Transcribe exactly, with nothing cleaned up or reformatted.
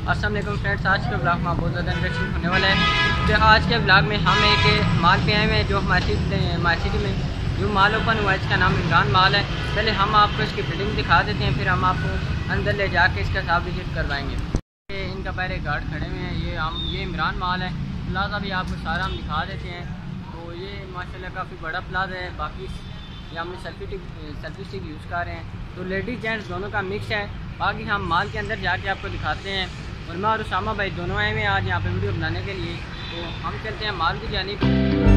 अस्सलाम वालेकुम फ्रेंड्स, आज के ब्लॉग में बहुत ज़्यादा इंटरेस्टिंग होने वाला है। तो आज के ब्लॉग में हम एक माल पे आए हुए हैं जो हमारी हमारी सिटी में जो माल ओपन हुआ है, इसका नाम इमरान माल है। पहले हम आपको इसकी बिल्डिंग दिखा देते हैं, फिर हम आपको अंदर ले जाके इसका साफ विजिट करवाएंगे। ये इनका पहले गार्ड खड़े हुए हैं, ये हम ये इमरान माल है। प्लाजा भी आपको सारा हम दिखा देते हैं। तो ये माशाल्लाह काफ़ी बड़ा प्लाजा है। बाकी ये हमने सेल्फी सेल्फी स्टिक यूज़ कर रहे हैं, तो लेडीज़ जेंट्स दोनों का मिक्स है। बाकी हम माल के अंदर जाके आपको दिखाते हैं। और मैं और उसामा भाई दोनों आए हुए हैं आज यहाँ पे वीडियो बनाने के लिए। तो हम चलते हैं माल की जानिब।